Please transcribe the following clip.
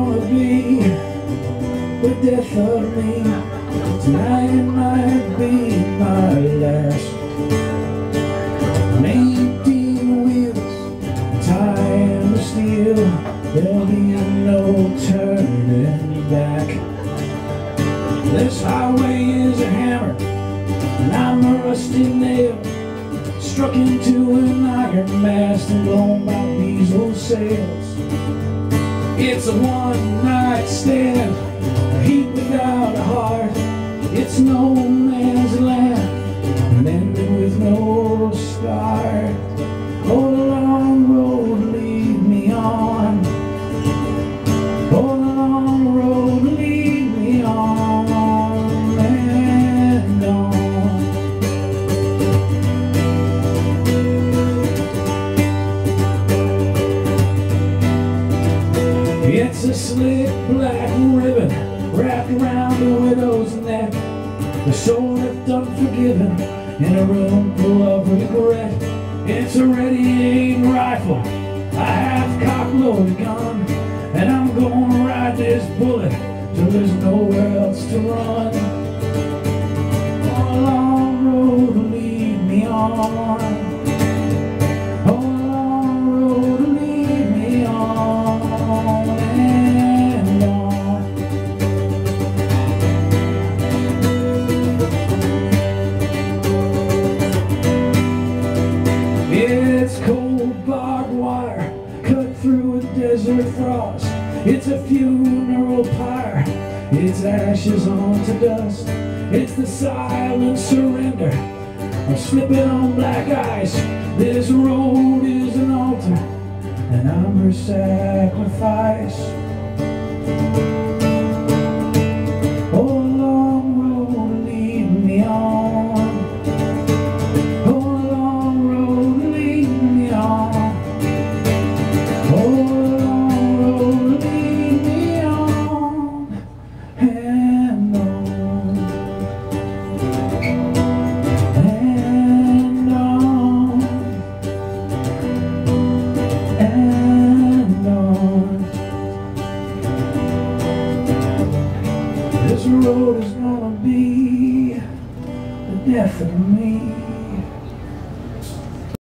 gonna be the death of me. Tonight it might be my last. On 18 wheels, time to steal. There'll be no turning back. This highway is a hammer, and I'm a rusty nail, struck into an iron mast and blown by diesel sails. It's a one-night stand, a heat without a heart. It's no man's land, and ending with no start. Oh, the long road lead me on. Oh, the long road lead me on and on. It's a slick black ribbon wrapped around a widow's neck, the soul left unforgiven in a room full of regret. It's a ready-aim rifle, a half-cocked loaded gun, and I'm gonna ride this bullet till there's nowhere else to run. Oh, a long road to lead me on. Oh, a long road to lead me on and on. It's cold barbed wire cut through a desert frost. It's a funeral pyre, it's ashes onto dust. It's the silent surrender of slipping on black ice. This road is an altar, and I'm her sacrifice. Oh, a long road lead me on. Oh, a long road lead me on. Oh, this road is gonna be the death of me.